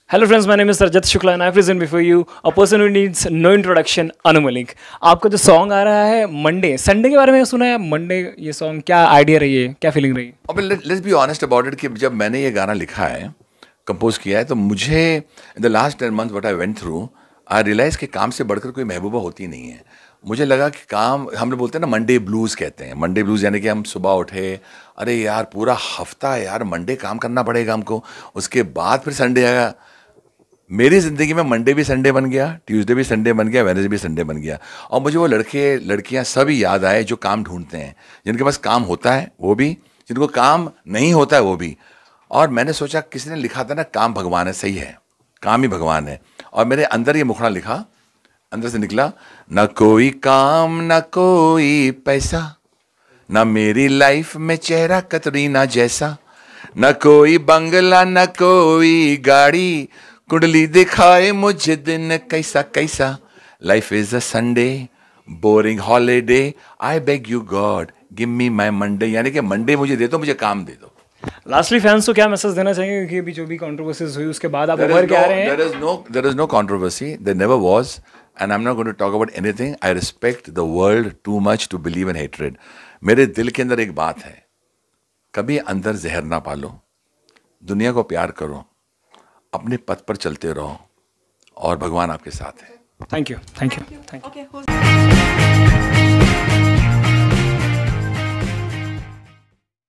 Hello friends, my name is Rajat Shukla and I present before you a person who needs no introduction, Malik. आपका जो song आ रहा है Monday Sunday के बारे में सुना है मंडे ये सॉन्ग क्या आइडिया रही है क्या फीलिंग रही है? अब let's be honest about it कि जब मैंने ये गाना लिखा है कंपोज किया है तो मुझे in the last 10 months what I went through I realise कि काम से बढ़कर कोई महबूबा होती नहीं है। मुझे लगा कि काम हम लोग बोलते हैं ना मंडे ब्लूज़ कहते हैं। मंडे ब्लूज़ यानी कि हम सुबह उठे अरे यार पूरा हफ्ता है यार मंडे काम करना पड़ेगा हमको, उसके बाद फिर संडे आएगा। मेरी ज़िंदगी में मंडे भी संडे बन गया, ट्यूसडे भी संडे बन गया, वेडनेसडे भी संडे बन गया। और मुझे वो लड़के लड़कियां सभी याद आए जो काम ढूंढते हैं, जिनके पास काम होता है वो भी, जिनको काम नहीं होता है वो भी। और मैंने सोचा किसी ने लिखा था ना काम भगवान है, सही है, काम ही भगवान है। और मेरे अंदर ये मुखड़ा लिखा, अंदर से निकला, न कोई काम न कोई पैसा, न मेरी लाइफ में चेहरा कतरीना जैसा, न कोई बंगला न कोई गाड़ी, कुंडली दिखाए मुझे दिन कैसा कैसा। Life is a Sunday boring holiday, I beg you God give me my Monday, यानी कि मंडे मुझे दे दो, मुझे काम दे दो। लास्टली फैंस को क्या मैसेज देना चाहेंगे क्योंकि अभी जो भी कंट्रोवर्सीज हुई उसके बाद आप उभर के आ रहे हैं? There is no controversy, there never was, and I'm not going to talk about anything. I respect the world too much to believe in hatred. मेरे दिल के अंदर एक बात है, कभी अंदर जहर ना पालो, दुनिया को प्यार करो, अपने पथ पर चलते रहो और भगवान आपके साथ है। Thank you, thank you, thank you.